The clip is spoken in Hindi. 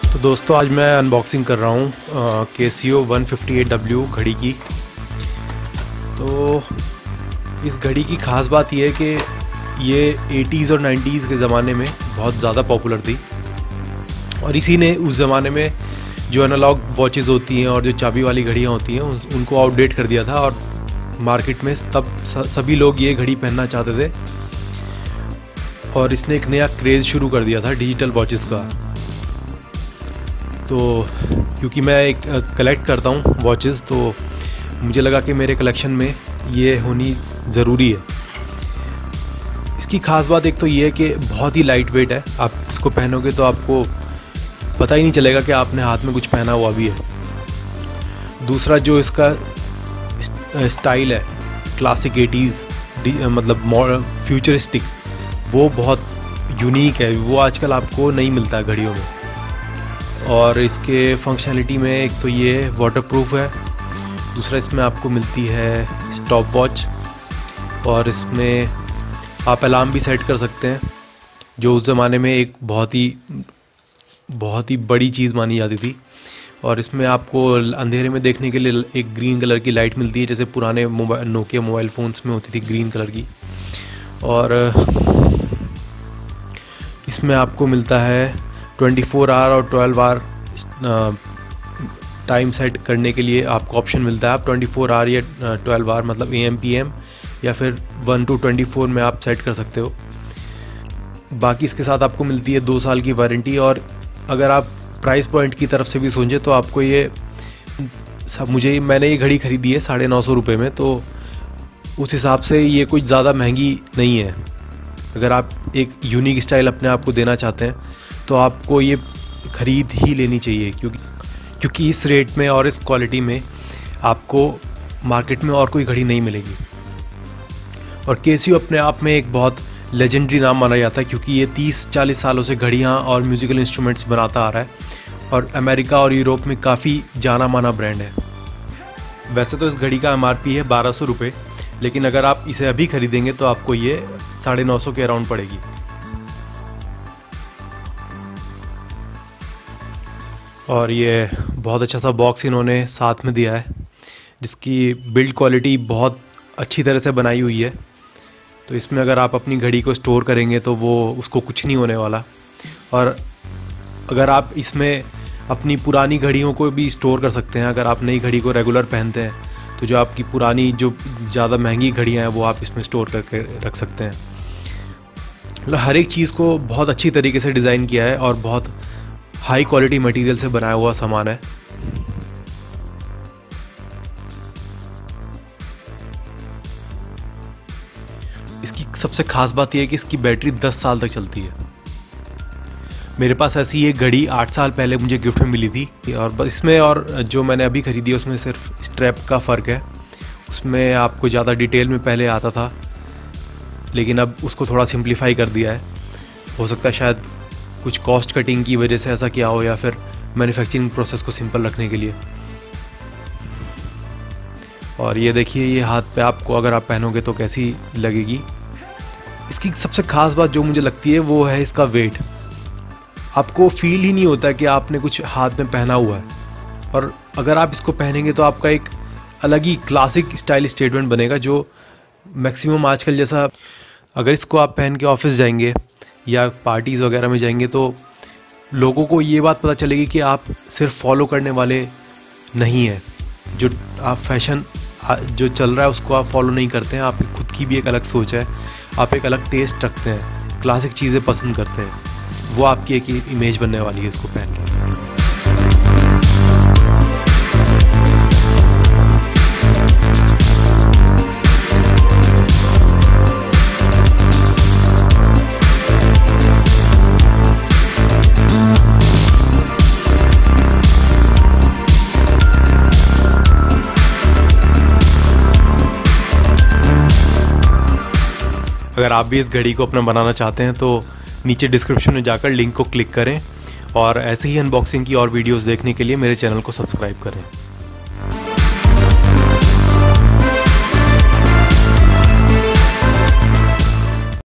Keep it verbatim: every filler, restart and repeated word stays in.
तो दोस्तों आज मैं अनबॉक्सिंग कर रहा हूँ Casio one fifty eight W घड़ी की। तो इस घड़ी की ख़ास बात यह है कि ये एटीज़ और नाइंटीज़ के ज़माने में बहुत ज़्यादा पॉपुलर थी और इसी ने उस ज़माने में जो एनालॉग वॉचेस होती हैं और जो चाबी वाली घड़ियाँ होती हैं उनको आउटडेट कर दिया था और मार्केट में तब सभी लोग ये घड़ी पहनना चाहते थे और इसने एक नया क्रेज़ शुरू कर दिया था डिजिटल वॉचेस का। तो क्योंकि मैं एक कलेक्ट करता हूँ वॉचेस, तो मुझे लगा कि मेरे कलेक्शन में ये होनी ज़रूरी है। इसकी ख़ास बात एक तो ये है कि बहुत ही लाइट वेट है। आप इसको पहनोगे तो आपको पता ही नहीं चलेगा कि आपने हाथ में कुछ पहना हुआ भी है। दूसरा जो इसका स्टाइल है क्लासिक एटीज़ मतलब फ्यूचरिस्टिक, वो बहुत यूनिक है। वो आजकल आपको नहीं मिलता है घड़ियों में। और इसके फंक्शनलिटी में एक तो ये वाटरप्रूफ है, दूसरा इसमें आपको मिलती है स्टॉप वॉच और इसमें आप अलार्म भी सेट कर सकते हैं, जो उस ज़माने में एक बहुत ही बहुत ही बड़ी चीज़ मानी जाती थी। और इसमें आपको अंधेरे में देखने के लिए एक ग्रीन कलर की लाइट मिलती है, जैसे पुराने मोबाइल नोकिया मोबाइल फ़ोन्स में होती थी ग्रीन कलर की। और इसमें आपको मिलता है ट्वेंटी फोर आवर और ट्वेल्व आवर टाइम सेट करने के लिए आपको ऑप्शन मिलता है। आप ट्वेंटी फोर आवर या ट्वेल्व आवर मतलब ए एम पी एम या फिर वन टू ट्वेंटी फोर में आप सेट कर सकते हो। बाकी इसके साथ आपको मिलती है दो साल की वारंटी। और अगर आप प्राइस पॉइंट की तरफ से भी सोचें तो आपको ये सब, मुझे मैंने ये घड़ी ख़रीदी है साढ़े नौ सौ रुपये में, तो उस हिसाब से ये कुछ ज़्यादा महंगी नहीं है। अगर आप एक यूनिक स्टाइल अपने आप को देना चाहते हैं तो आपको ये ख़रीद ही लेनी चाहिए, क्योंकि क्योंकि इस रेट में और इस क्वालिटी में आपको मार्केट में और कोई घड़ी नहीं मिलेगी। और कैसियो अपने आप में एक बहुत लेजेंडरी नाम माना जाता है, क्योंकि ये तीस चालीस सालों से घड़ियाँ और म्यूज़िकल इंस्ट्रूमेंट्स बनाता आ रहा है और अमेरिका और यूरोप में काफ़ी जाना माना ब्रांड है। वैसे तो इस घड़ी का एम आर पी है बारह सौ रुपये, लेकिन अगर आप इसे अभी ख़रीदेंगे तो आपको ये साढ़े नौ सौ के अराउंड पड़ेगी। और ये बहुत अच्छा सा बॉक्स इन्होंने साथ में दिया है, जिसकी बिल्ड क्वालिटी बहुत अच्छी तरह से बनाई हुई है। तो इसमें अगर आप अपनी घड़ी को स्टोर करेंगे तो वो उसको कुछ नहीं होने वाला। और अगर आप इसमें अपनी पुरानी घड़ियों को भी स्टोर कर सकते हैं। अगर आप नई घड़ी को रेगुलर पहनते हैं तो जो आपकी पुरानी जो ज़्यादा महंगी घड़ियाँ हैं वो आप इसमें स्टोर करके रख सकते हैं। मतलब हर एक चीज़ को बहुत अच्छी तरीके से डिज़ाइन किया है और बहुत हाई क्वालिटी मटेरियल से बनाया हुआ सामान है। इसकी सबसे ख़ास बात यह है कि इसकी बैटरी दस साल तक चलती है। मेरे पास ऐसी एक घड़ी आठ साल पहले मुझे गिफ्ट में मिली थी। और बस इसमें और जो मैंने अभी ख़रीदी है उसमें सिर्फ स्ट्रैप का फ़र्क है। उसमें आपको ज़्यादा डिटेल में पहले आता था, लेकिन अब उसको थोड़ा सिंप्लीफाई कर दिया है। हो सकता है शायद कुछ कॉस्ट कटिंग की वजह से ऐसा किया हो, या फिर मैन्युफैक्चरिंग प्रोसेस को सिंपल रखने के लिए। और ये देखिए, ये हाथ पे आपको अगर आप पहनोगे तो कैसी लगेगी। इसकी सबसे ख़ास बात जो मुझे लगती है वो है इसका वेट। आपको फील ही नहीं होता कि आपने कुछ हाथ में पहना हुआ है। और अगर आप इसको पहनेंगे तो आपका एक अलग ही क्लासिक स्टाइल स्टेटमेंट बनेगा, जो मैक्सिमम आजकल जैसा अगर इसको आप पहन के ऑफिस जाएंगे या पार्टीज़ वगैरह में जाएंगे तो लोगों को ये बात पता चलेगी कि आप सिर्फ फॉलो करने वाले नहीं हैं। जो आप फैशन जो चल रहा है उसको आप फॉलो नहीं करते हैं। आपकी खुद की भी एक अलग सोच है, आप एक अलग टेस्ट रखते हैं, क्लासिक चीज़ें पसंद करते हैं। वो आपकी एक इमेज बनने वाली है इसको पहन के। अगर आप भी इस घड़ी को अपना बनाना चाहते हैं तो नीचे डिस्क्रिप्शन में जाकर लिंक को क्लिक करें और ऐसे ही अनबॉक्सिंग की और वीडियोस देखने के लिए मेरे चैनल को सब्सक्राइब करें।